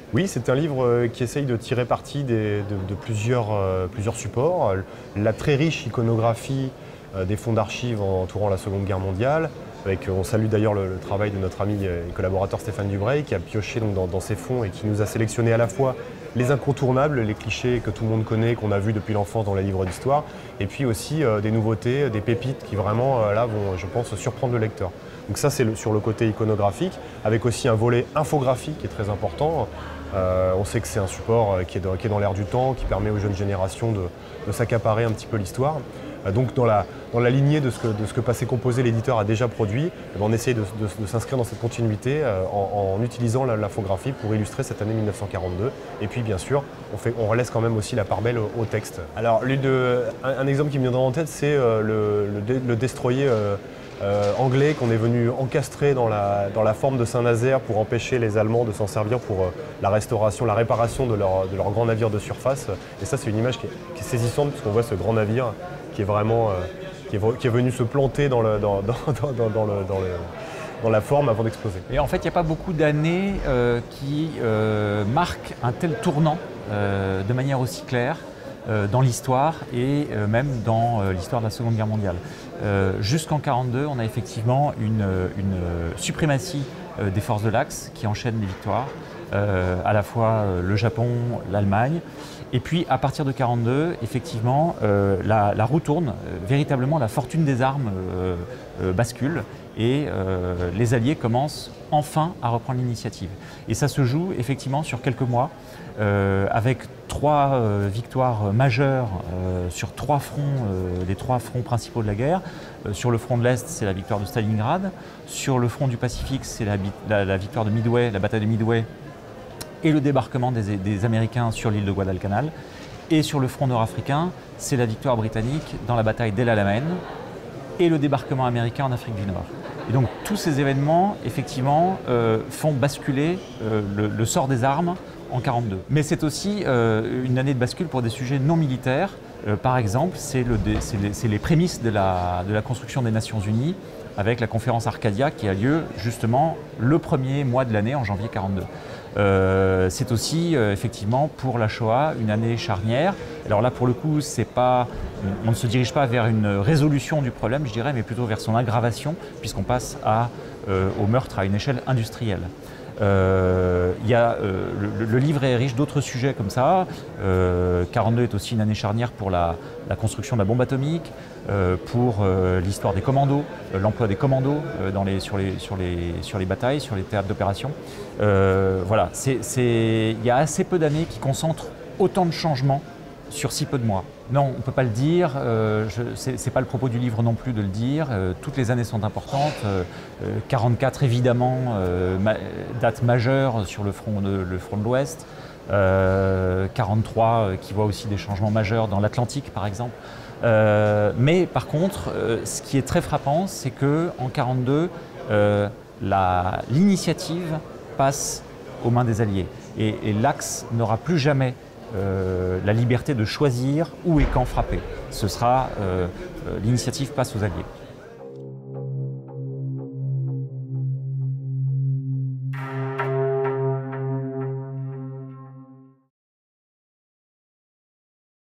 Oui, c'est un livre qui essaye de tirer parti de plusieurs supports. La très riche iconographie des fonds d'archives entourant la Seconde Guerre mondiale. On salue d'ailleurs le travail de notre ami et collaborateur Stéphane Dubreuil qui a pioché donc, dans ces fonds et qui nous a sélectionné à la fois les incontournables, les clichés que tout le monde connaît, qu'on a vus depuis l'enfance dans les livres d'histoire, et puis aussi des nouveautés, des pépites qui vraiment là vont, je pense, surprendre le lecteur. Donc ça c'est sur le côté iconographique, avec aussi un volet infographique qui est très important. On sait que c'est un support qui est dans l'air du temps, qui permet aux jeunes générations de s'accaparer un petit peu l'histoire. Donc dans la lignée de ce que Passé Composé, l'éditeur, a déjà produit, on essaye de s'inscrire dans cette continuité en utilisant l'infographie pour illustrer cette année 1942. Et puis bien sûr, on laisse quand même aussi la part belle au texte. Alors un exemple qui me viendra en tête, c'est le destroyer anglais qu'on est venu encastrer dans la forme de Saint-Nazaire pour empêcher les Allemands de s'en servir pour la réparation de leur grand navire de surface. Et ça, c'est une image qui est saisissante parce qu'on voit ce grand navire qui est vraiment qui est venu se planter dans la forme avant d'exploser. Et en fait, il n'y a pas beaucoup d'années qui marquent un tel tournant de manière aussi claire dans l'histoire et même dans l'histoire de la Seconde Guerre mondiale. Jusqu'en 1942, on a effectivement une suprématie des forces de l'Axe qui enchaînent les victoires, à la fois le Japon, l'Allemagne. Et puis à partir de 1942, effectivement, la roue tourne, véritablement la fortune des armes bascule et les Alliés commencent enfin à reprendre l'initiative. Et ça se joue effectivement sur quelques mois, avec 3 victoires majeures sur 3 fronts, les 3 fronts principaux de la guerre. Sur le front de l'Est, c'est la victoire de Stalingrad. Sur le front du Pacifique, c'est la victoire de Midway, la bataille de Midway, et le débarquement des Américains sur l'île de Guadalcanal. Et sur le front nord-africain, c'est la victoire britannique dans la bataille d'El Alamein et le débarquement américain en Afrique du Nord. Et donc tous ces événements, effectivement, font basculer le sort des armes en 1942. Mais c'est aussi une année de bascule pour des sujets non militaires. Par exemple, c'est les prémices de la construction des Nations Unies avec la conférence Arcadia qui a lieu justement le premier mois de l'année, en janvier 1942. C'est aussi effectivement pour la Shoah une année charnière. Alors là pour le coup on ne se dirige pas vers une résolution du problème, je dirais, mais plutôt vers son aggravation puisqu'on passe au meurtre à une échelle industrielle. Le livre est riche d'autres sujets comme ça. 1942 est aussi une année charnière pour la construction de la bombe atomique, pour l'histoire des commandos, l'emploi des commandos sur les batailles, sur les théâtres d'opération. Voilà, il y a assez peu d'années qui concentrent autant de changements sur si peu de mois. Non, on ne peut pas le dire, ce n'est pas le propos du livre non plus de le dire, toutes les années sont importantes, 1944 évidemment, date majeure sur le front de l'Ouest, 1943 qui voit aussi des changements majeurs dans l'Atlantique par exemple. Mais par contre, ce qui est très frappant, c'est qu'en 1942, l'initiative passe aux mains des Alliés et l'Axe n'aura plus jamais la liberté de choisir où et quand frapper. L'initiative passe aux Alliés.